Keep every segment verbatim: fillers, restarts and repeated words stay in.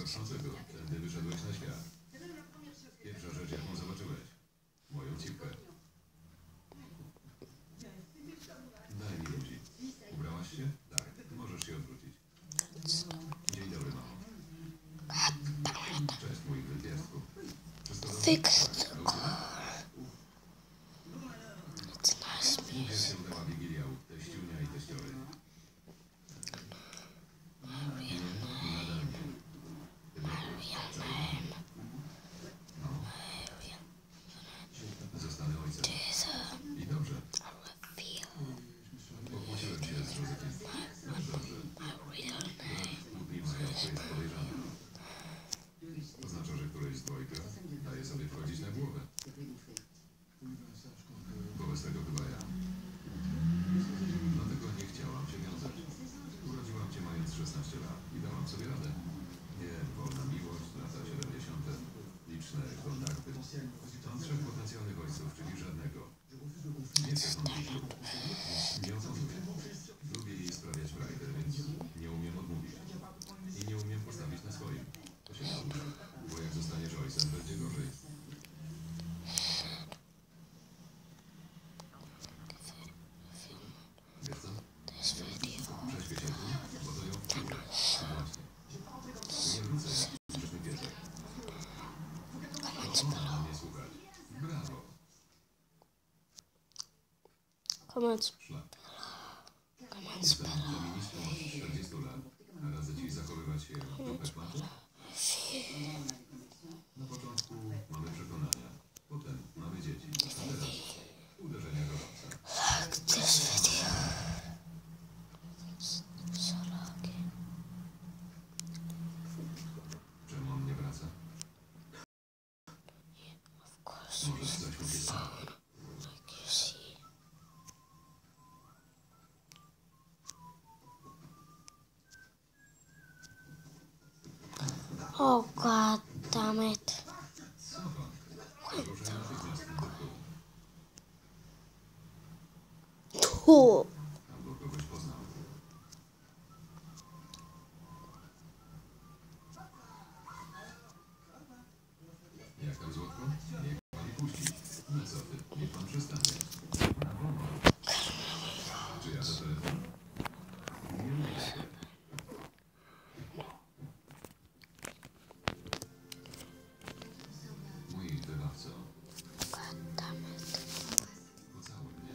proszącego. Tędy wyszedłeś na świat. Pierwsza rzecz, jaką zobaczyłeś. Moją cipkę. Daj mi ludzi. Ubrałaś się? Tak. Możesz się odwrócić. Dzień dobry, mamo. Cześć, mój wypiastku. Wszystko dobrze? Fix. Jak się udała Wigilia u teściunia i teściowej? Nie, nadal nie. Ty no. Zostanę ojcem. I dobrze. Pokłóciłem się z Józefem. Dobrze. Kłótni mają, to jest podejrzane. Oznacza, że któreś z dwojga daje sobie wchodzić na głowę. Wobec tego chyba ja. Dlatego nie chciałam się wiązać. Urodziłam cię mając szesnaście lat i dałam sobie radę. Nie, wolna miłość, lata siedemdziesiąte, liczne kontakty. Mam trzech potencjalnych ojców, czyli żadnego. Nie chcę konfliktu, więc nie oponuję. Lubię jej sprawiać frajdę, więc nie umiem odmówić. I nie umiem postawić na swoim. To się nauczy, bo jak zostaniesz ojcem, będzie gorzej. Wiesz co? Prześpię się tu, bo to ją wkurza. Właśnie. Nie wrócę, jak przyszły piesek. To ona ma mnie słuchać. Brawo. Koniec. Szlak. Jestem feministką od czterdziestu lat, a radzę ci zachowywać się jak dupek maczy. Na początku mamy przekonania, potem mamy dzieci, a teraz uderzenia gorące. Czemu on nie wraca? Może coś mu się stało. Oh god damn it. Co pan? Proszę natychmiast do domu. Tu. Albo kogoś poznał. Jak tam złotko? Niech pan puści. No co ty? Niech pan przestanie. Na wolno. Czy ja za telefon? Nie lubię się. Mój wybawco. Pocałuj mnie.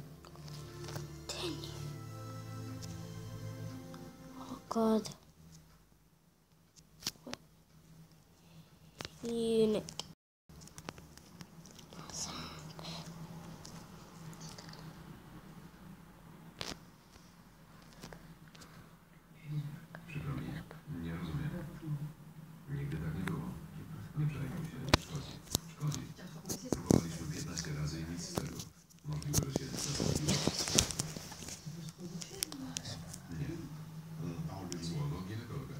Oh god. Unit. Przykro mi. Nie rozumiem. Nigdy tak nie było. Nie przejmuj się. Nie szkodzi. Szkodzi. Próbowaliśmy piętnaście razy i nic z tego. Możliwe, że się zastanowiło. Nie. Słowo ginekologa.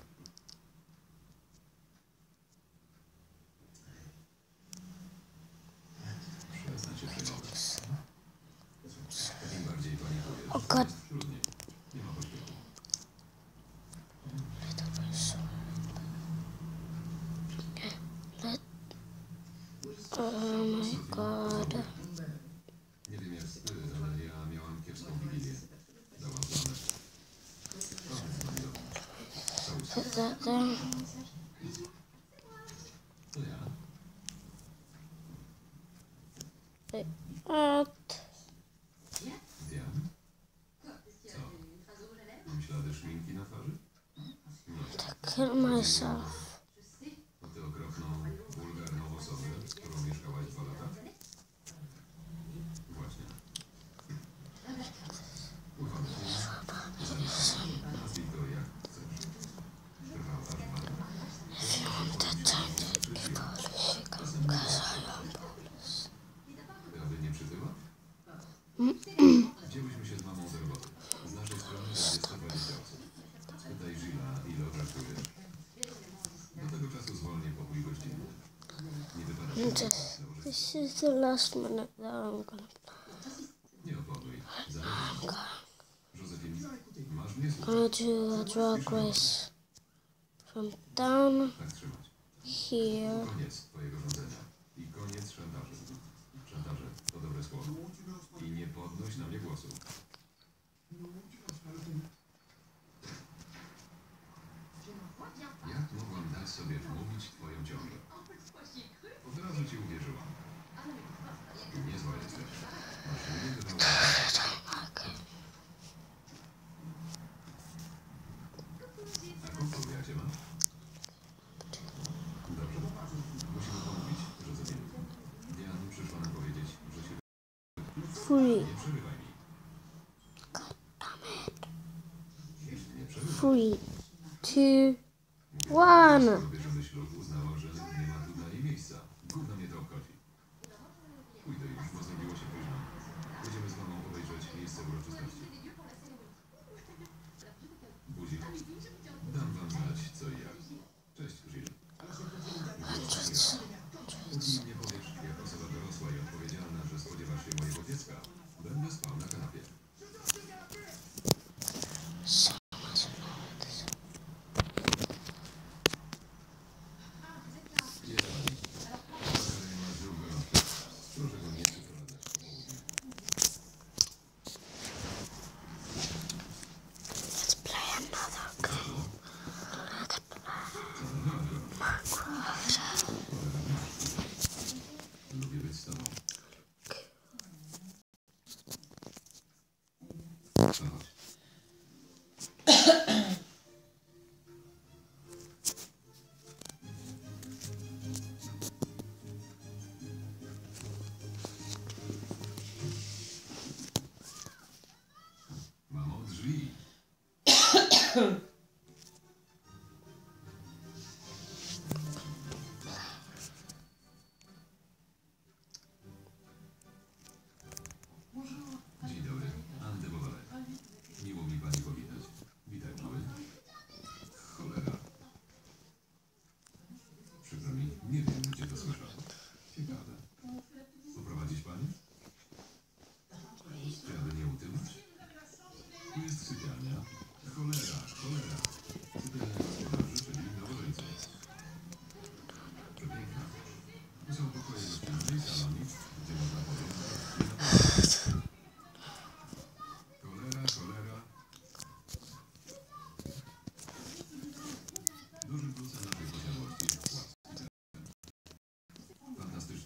Przestań się przejmować. Im bardziej panikujesz, Oh tym god. jest trudniej. Nie ma pośpiechu. Oh my god. Nie wiem jak ty, ale ja miałam kiepską wigilię. Dałam planę. Koniec mam ją. Całusy. To ja. What? Wiem. Co? Mam ślady szminki na twarzy? Nie. Kill myself. To ty okropną, wulgarną osobę, z którą mieszkałaś dwa lata? Właśnie. Ufam ci. Zaraz. Nazwij to jak chcesz. Trwał aż dwa lata. Aby nie przytyła? Wzięłyśmy się z mamą do roboty. Z naszej strony będzie sto dwadzieścia osób. Spytaj Gilla, ile opracujesz. Do tego czasu zwolnię pokój gościnny. Nie wypada się Just, this is the last minute that I'm gonna play. Nie oponuj. Zależy. Józefin, masz mnie I'm słuchać. gonna do a drag race from down Tak trzymać. here. Koniec twojego rządzenia. I koniec szantaży. Szantaże to dobre słowo. I nie podnoś na mnie głosu. Jak mogłam dać sobie wmówić twoją ciążę? Od razu ci uwierzyłam. Niezła jesteś. Masz mnie wywołać. A kogo ja cię mam? Dobrze. Musimy pomówić, że zabijemy. Diana przyszła nam powiedzieć, że się... Three, Nie przerywaj mi. Nie przerywaj. three, two, one. Bierzemy ślub, uznało, że nie ma tu dla niej miejsca. Gówno mnie to obchodzi. Pójdę już, bo zrobiło się późno. Pójdziemy z mamą obejrzeć miejsce uroczystości. Buzi. Dam wam znać, co i jak. Cześć, Jill. Póki nie powiesz, jak osoba dorosła i odpowiedzialna, że spodziewasz się mojego dziecka, będę spał na kanapie. Jest pani. Bakary ma żył gorączkę. Proszę go nie przyprowadzać po południu. Let's play another game. Co za mała gorączka. Lubię być z tobą. To chodź. Mamo, drzwi. Dzień dobry, Andy Bowale. Miło mi pani powitać. Witaj, mały. Cholera. Przykro mi, nie wiem, gdzie to słyszał. Ciekawe. Poprowadzić pani? Czy aby nie utyłać? Tu jest sypialnia. Cholera, cholera. Sypialnia gospodarzy, czyli nowożeńców. Przepiękna. Tu są pokoje gościnne i salonik, gdzie można pożądać i napoić. Cholera, cholera. Duży plus na tej posiadłości jest płac. Fantastyczny.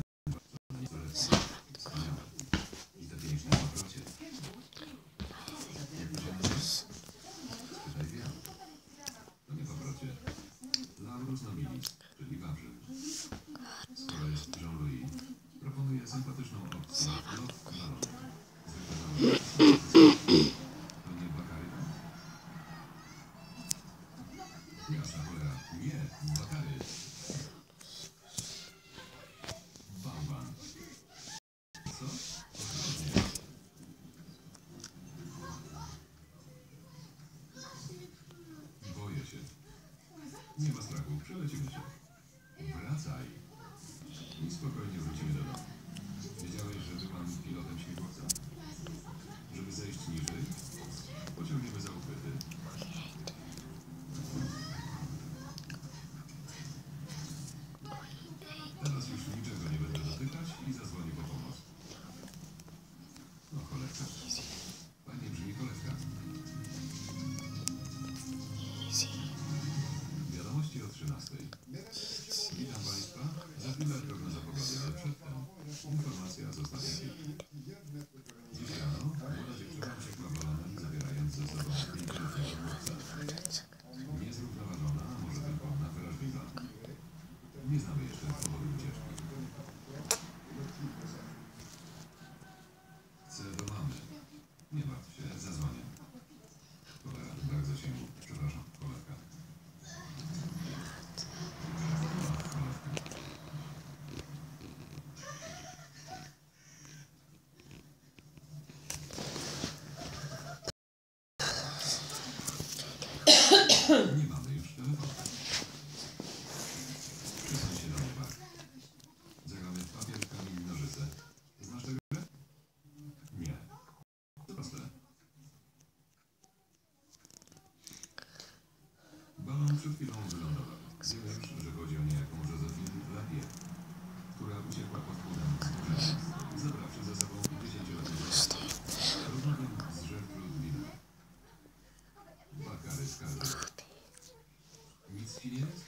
Wspaniałe. I te piękne paprocie. Jak to się nazywa? Spytaj wiem. To nie paprocie. Laurus nobilis, czyli wawrzyk. Skoro jest Jean-Louis, proponuję sympatyczną opcję Love Ballon. Zwykle to nie Bakary. Jasna cholera. Nie, Bakary. Bałwan. Co? Ostrożnie. Boję się. Nie ma strachu, przelecimy się. Wracaj. I spokojnie wrócimy do domu. Wiedziałeś, że byłam pilotem śmigłowca? Żeby zejść niżej, pociągniemy za uchwyty. Teraz już niczego nie będę dotykać i zadzwonię po pomoc. No, cholewka. Fajnie brzmi cholewka. Wiadomości o trzynastej. Witam Państwa. Za chwilę prognoza pogody, ale przedtem informacja z ostatniej chwili. Dziś rano młoda dziewczyna uciekła balonem, zabierając ze sobą pięcioletniego chłopca. Niezrównoważona, a może tylko nawrażliwa. Nie znamy jeszcze powodu ucieczki. Chcę do mamy. Nie martw się, zadzwonię. Cholera, brak zasięgu. Przepraszam, cholewka. Nie mamy już telefonu. Przysuń się do nieba. Zagramy w papier, kamień, nożyce. Znasz tę grę? Nie. To proste. Balon przed chwilą Wiemy już, że chodzi o niejaką Josephine Lapierre, która uciekła pod wpływem wzburzenia, zabrawszy ze sobą dziesięcioletniego rodowym z Gertrude Miller. Bakary skarby. Nic ci nie jest?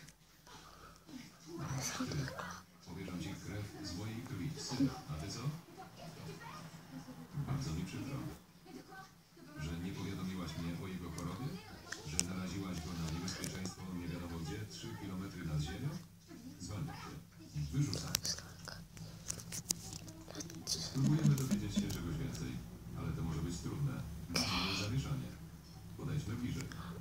Ty. Powierzam ci krew z mojej krwi, syn. A ty co? Bardzo mi przykro. Że nie powiadomiłaś mnie o jego chorobie? Że naraziłaś go na niebezpieczeństwo nie wiadomo gdzie, trzy kilometry nad ziemią? Zwalniam się. Wyrzucam. Spróbujemy dowiedzieć się czegoś więcej, ale to może być trudne. Mamy zamieszanie. Podejdźmy bliżej.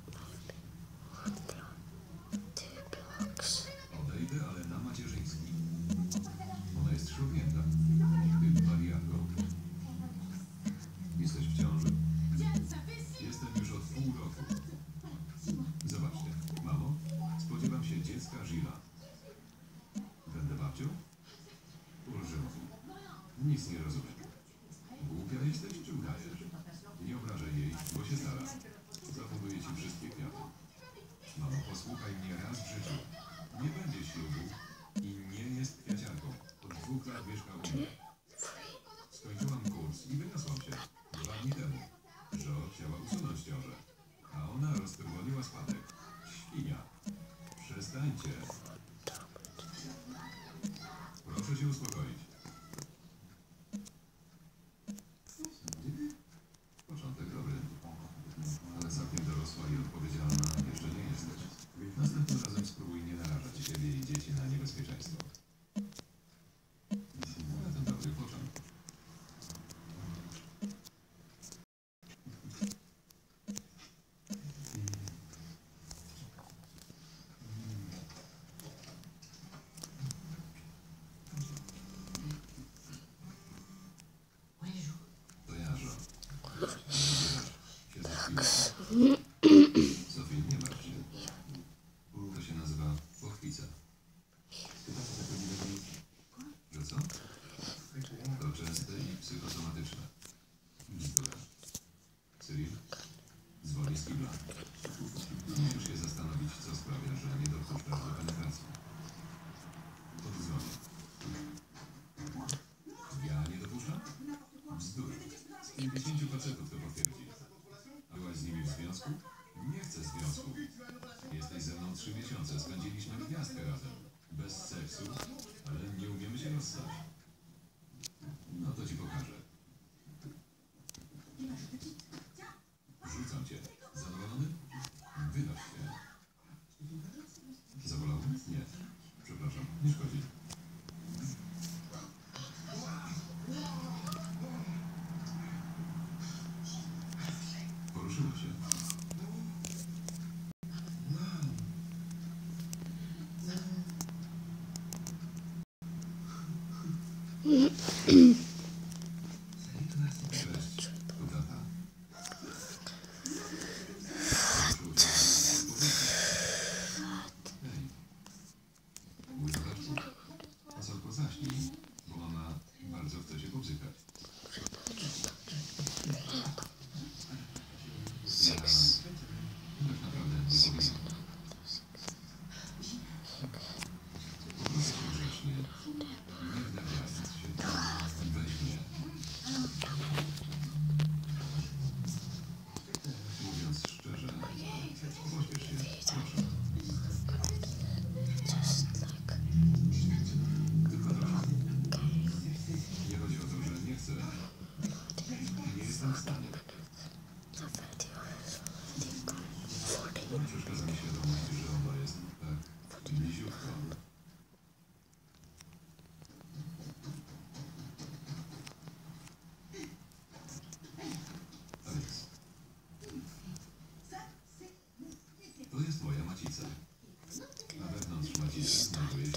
Odejdę, ale na macierzyński. Ona jest szurnięta. Ty wariatko. Jesteś w ciąży? Jestem już od pół roku. Zobaczcie, mamo, spodziewam się dziecka Gilla. Będę babcią? Ulżymku. Nic nie rozumiem. Głupia jesteś, czy udajesz? Nie obrażaj jej, bo się stara. Zafunduję ci wszystkie kwiaty. Mamo, posłuchaj mnie raz w życiu. Nie będzie ślubu i nie jest kwiaciarką. Od dwóch lat mieszka u mnie. Skończyłam kurs i wyniosłam się. Dwa dni temu. Jo chciała usunąć ciążę, a ona roztrwoniła spadek. Świnia. Przestańcie. Proszę się uspokoić. Początek dobry, ale całkiem dorosła i odpowiedzialna jeszcze nie jesteś. Następnym razem spróbuj nie narażać siebie i dzieci na niebezpieczeństwo. Na ten dobry początek. To ja, Jo. Się za chwilę. Sofii, nie martw się. To się nazywa pochwica. Że co? To częste i psychosomatyczne. Bzdura. Cyril? Zwolnij z kibla. Musisz się zastanowić, co sprawia, że nie dopuszczasz do penetracji. To ty dzwonię. Ja nie dopuszczam? Bzdura. Z pięćdziesięciu facetów to potwierdzi. A byłaś z nimi w związku? Nie chcę związku. Jesteś ze mną trzy miesiące. Spędziliśmy gwiazdkę razem. Bez seksu, ale nie umiemy się rozstać. No to ci pokażę. Rzucam cię. Zadowolony? Wynoś się. Zabolało? Nie. Przepraszam, nie szkodzi. Poruszyło się. Cześć, to tata. Hej. Mój braczku, Solko, zaśnij, bo mama bardzo chce się pobzykać. Ja tak naprawdę nie powinnam. Po prostu grzecznie. Nie wdawiając się. Weź mnie. Mówiąc szczerze, pośpiesz się, proszę. Tylko trochę. Nie chodzi o to, że nie chcę. Nie jestem w stanie. Nie przeszkadza mi świadomość, że ona jest tak niziutko. Alex. To jest moja macica. A wewnątrz macicy znajduje się